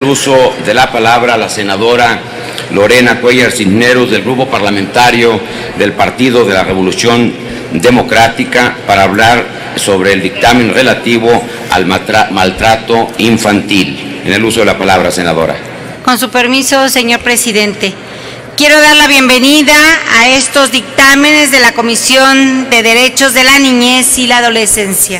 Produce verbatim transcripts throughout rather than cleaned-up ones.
Uso de la palabra la senadora Lorena Cuellar Cisneros del Grupo Parlamentario del Partido de la Revolución Democrática para hablar sobre el dictamen relativo al maltrato infantil. En el uso de la palabra, senadora. Con su permiso, señor presidente. Quiero dar la bienvenida a estos dictámenes de la Comisión de Derechos de la Niñez y la Adolescencia.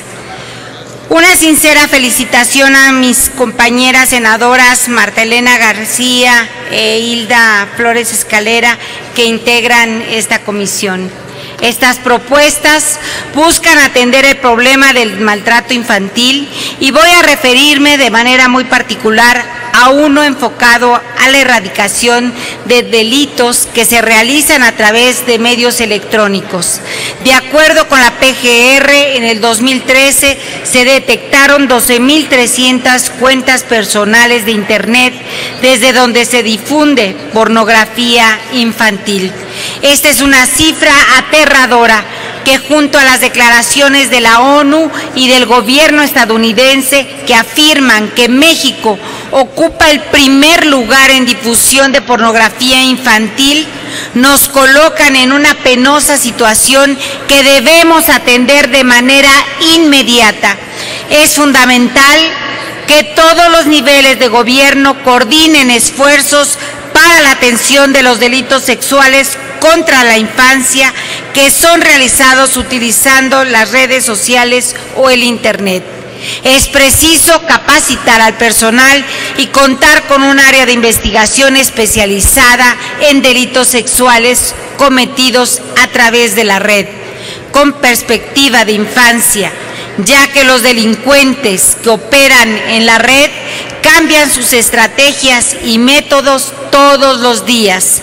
Una sincera felicitación a mis compañeras senadoras Marta Elena García e Hilda Flores Escalera que integran esta comisión. Estas propuestas buscan atender el problema del maltrato infantil y voy a referirme de manera muy particular a uno enfocado a la erradicación de delitos que se realizan a través de medios electrónicos. De acuerdo con la P G R, en el dos mil trece se detectaron doce mil trescientas cuentas personales de Internet desde donde se difunde pornografía infantil. Esta es una cifra aterradora que junto a las declaraciones de la ONU y del gobierno estadounidense que afirman que México ocupa el primer lugar en difusión de pornografía infantil, nos colocan en una penosa situación que debemos atender de manera inmediata. Es fundamental que todos los niveles de gobierno coordinen esfuerzos para la atención de los delitos sexuales contra la infancia que son realizados utilizando las redes sociales o el Internet. Es preciso capacitar al personal y contar con un área de investigación especializada en delitos sexuales cometidos a través de la red, con perspectiva de infancia, ya que los delincuentes que operan en la red cambian sus estrategias y métodos todos los días.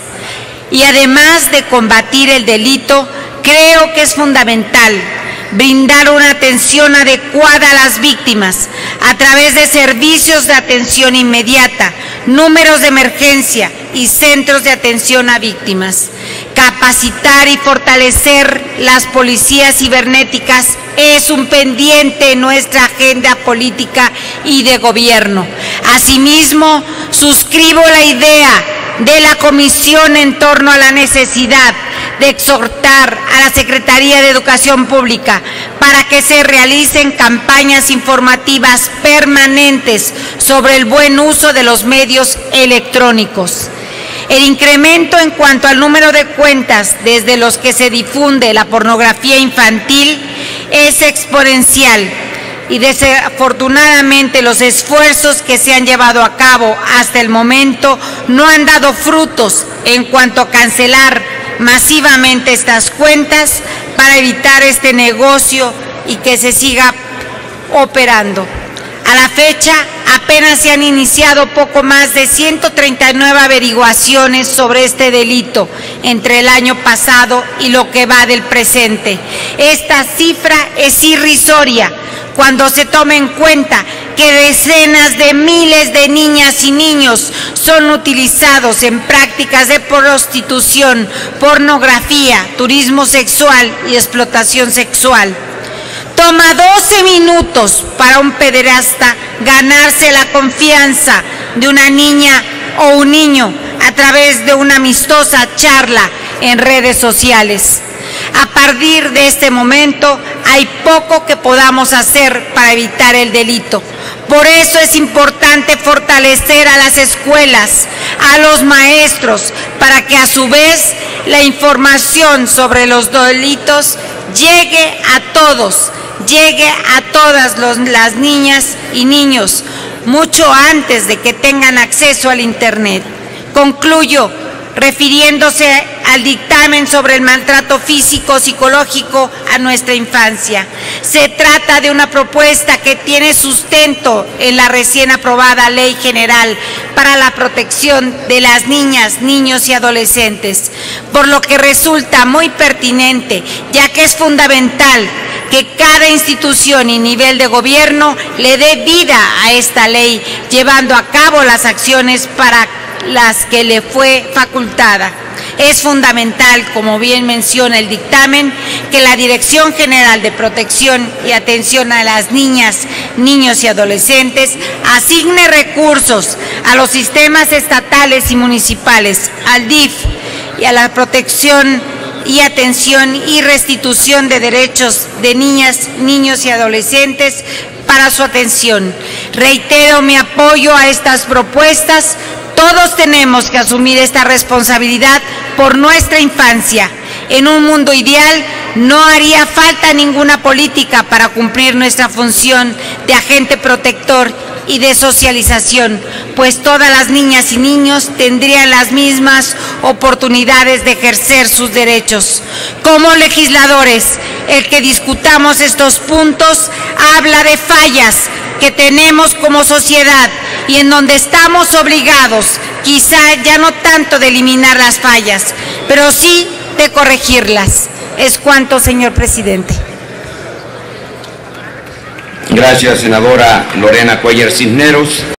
Y además de combatir el delito, creo que es fundamental brindar una atención adecuada a las víctimas a través de servicios de atención inmediata, números de emergencia y centros de atención a víctimas. Capacitar y fortalecer las policías cibernéticas es un pendiente en nuestra agenda política y de gobierno. Asimismo, suscribo la idea de la Comisión en torno a la necesidad de exhortar a la Secretaría de Educación Pública para que se realicen campañas informativas permanentes sobre el buen uso de los medios electrónicos. El incremento en cuanto al número de cuentas desde los que se difunde la pornografía infantil es exponencial y desafortunadamente los esfuerzos que se han llevado a cabo hasta el momento no han dado frutos en cuanto a cancelar masivamente estas cuentas para evitar este negocio y que se siga operando. A la fecha, apenas se han iniciado poco más de ciento treinta y nueve averiguaciones sobre este delito entre el año pasado y lo que va del presente. Esta cifra es irrisoria cuando se toma en cuenta que decenas de miles de niñas y niños son utilizados en prácticas de prostitución, pornografía, turismo sexual y explotación sexual. Toma doce minutos para un pederasta ganarse la confianza de una niña o un niño a través de una amistosa charla en redes sociales. A partir de este momento hay poco que podamos hacer para evitar el delito. Por eso es importante fortalecer a las escuelas, a los maestros, para que a su vez la información sobre los delitos llegue a todos, llegue a todas los, las niñas y niños, mucho antes de que tengan acceso al Internet. Concluyo refiriéndose al dictamen sobre el maltrato físico psicológico a nuestra infancia. Se trata de una propuesta que tiene sustento en la recién aprobada Ley General para la Protección de las Niñas, Niños y Adolescentes, por lo que resulta muy pertinente, ya que es fundamental que cada institución y nivel de gobierno le dé vida a esta ley, llevando a cabo las acciones para las que le fue facultada. Es fundamental, como bien menciona el dictamen, que la Dirección General de Protección y Atención a las Niñas, Niños y Adolescentes asigne recursos a los sistemas estatales y municipales, al D I F y a la protección y atención y restitución de derechos de niñas, niños y adolescentes para su atención. Reitero mi apoyo a estas propuestas. Todos tenemos que asumir esta responsabilidad por nuestra infancia. En un mundo ideal no haría falta ninguna política para cumplir nuestra función de agente protector y de socialización, pues todas las niñas y niños tendrían las mismas oportunidades de ejercer sus derechos. Como legisladores, el que discutamos estos puntos habla de fallas que tenemos como sociedad y en donde estamos obligados, quizá ya no tanto de eliminar las fallas, pero sí de corregirlas. Es cuanto, señor presidente. Gracias, senadora Lorena Cuellar Cisneros.